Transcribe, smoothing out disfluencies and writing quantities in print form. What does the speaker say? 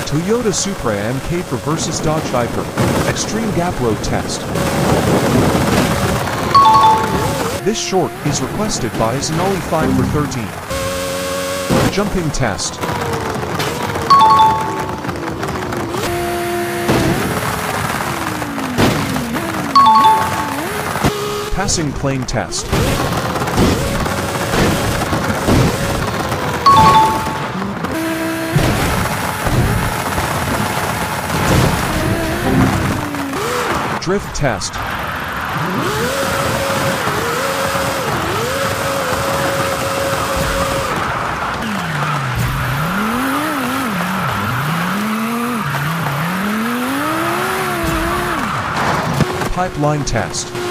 Toyota Supra Mk4 vs Dodge Viper. Extreme Gap Road Test. This short is requested by Zanoli5 for 13. Jumping Test. Passing Plane Test. Drift Test. Pipeline Test.